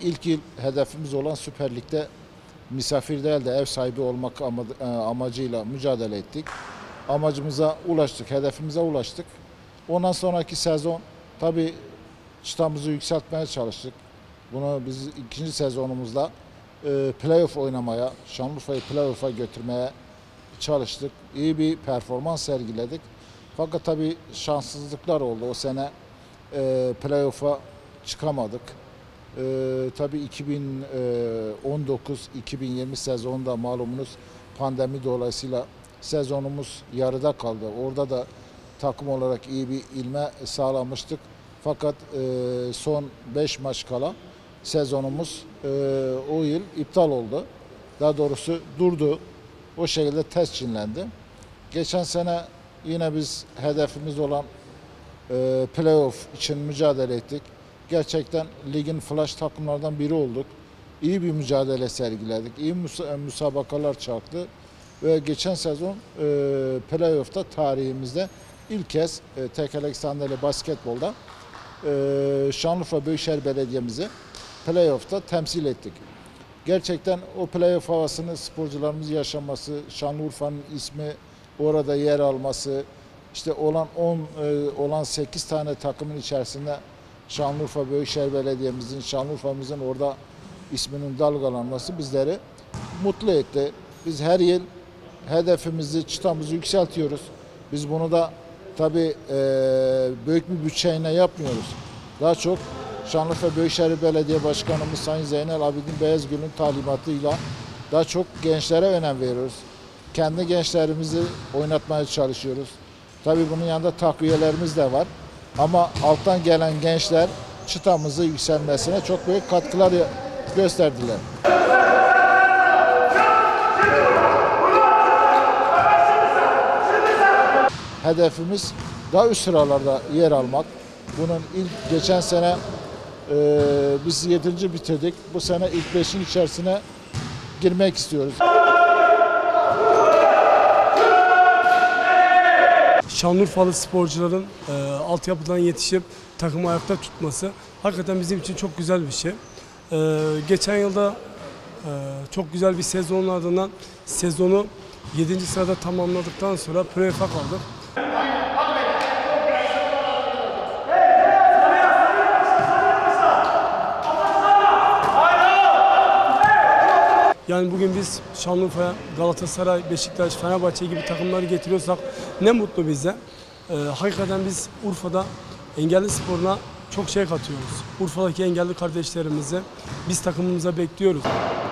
ilk yıl hedefimiz olan Süper Lig'de misafir değil de ev sahibi olmak amacıyla mücadele ettik. Amacımıza ulaştık, hedefimize ulaştık. Ondan sonraki sezon tabii çıtamızı yükseltmeye çalıştık. Bunu biz ikinci sezonumuzda playoff oynamaya, Şanlıurfa'yı playoff'a götürmeye çalıştık. İyi bir performans sergiledik. Fakat tabii şanssızlıklar oldu. O sene playoff'a çıkamadık. Tabii 2019-2020 sezonunda malumunuz pandemi dolayısıyla sezonumuz yarıda kaldı. Orada da takım olarak iyi bir ilme sağlamıştık. Fakat son 5 maç kala sezonumuz o yıl iptal oldu. Daha doğrusu durdu. O şekilde tescillendi. Geçen sene yine biz hedefimiz olan playoff için mücadele ettik. Gerçekten ligin flash takımlardan biri olduk. İyi bir mücadele sergiledik. İyi müsabakalar çaktı. Ve geçen sezon playoff'ta tarihimizde ilk kez tekerlek sandalye basketbolda Şanlıurfa Büyükşehir Belediye'mizi playoff'ta temsil ettik. Gerçekten o playoff havasını sporcularımız yaşaması, Şanlıurfa'nın ismi orada yer alması, işte olan 8 tane takımın içerisinde Şanlıurfa Büyükşehir Belediye'mizin, Şanlıurfa'mızın orada isminin dalgalanması bizleri mutlu etti. Biz her yıl hedefimizi, çıtamızı yükseltiyoruz. Biz bunu da tabii büyük bir bütçeyle yapmıyoruz. Daha çok Şanlıurfa Büyükşehir Belediye Başkanımız Sayın Zeynel Abidin Beyazgül'ün talimatıyla daha çok gençlere önem veriyoruz. Kendi gençlerimizi oynatmaya çalışıyoruz. Tabii bunun yanında takviyelerimiz de var. Ama alttan gelen gençler çıtamızı yükselmesine çok büyük katkılar gösterdiler. Hedefimiz daha üst sıralarda yer almak. Bunun geçen sene biz 7. bitirdik. Bu sene ilk 5'in içerisine girmek istiyoruz. Şanlıurfalı sporcuların altyapıdan yetişip takımı ayakta tutması hakikaten bizim için çok güzel bir şey. Geçen yılda çok güzel bir sezonun ardından sezonu 7. sırada tamamladıktan sonra playoff'a kaldık. Yani bugün biz Şanlıurfa'ya Galatasaray, Beşiktaş, Fenerbahçe gibi takımları getiriyorsak ne mutlu bize. Hakikaten biz Urfa'da engelli sporuna çok şey katıyoruz. Urfa'daki engelli kardeşlerimizi biz takımımıza bekliyoruz.